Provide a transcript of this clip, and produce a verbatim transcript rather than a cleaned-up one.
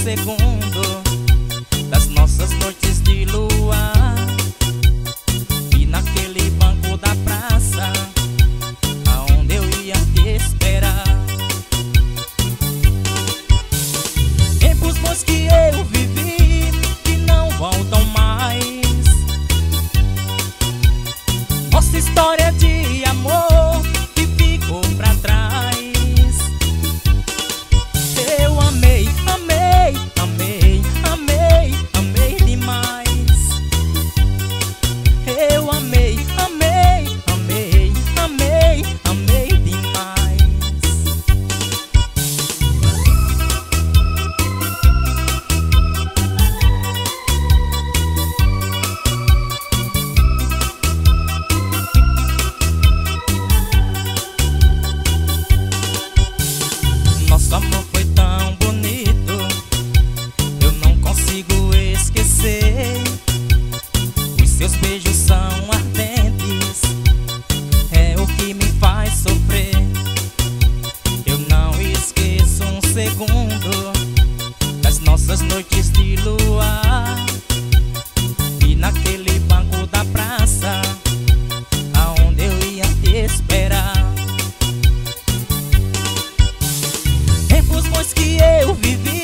segundo das nossas noites de lua. E naquele banco da praça, aonde eu ia te esperar. Tempos bons que eu vivi, que não voltam mais. Nossa história de amor que ficou pra trás. Eu amei, amei, amei, amei, amei demais. Eu amei, amei, amei, amei, amei demais. Nosso amor foi tão bonito, eu não consigo esquecer. Os seus beijos são ardentes, é o que me faz sofrer. Eu não esqueço um segundo das nossas noites de lua. E naquele banco da praça, aonde eu ia te esperar. Tempos bons que eu vivi,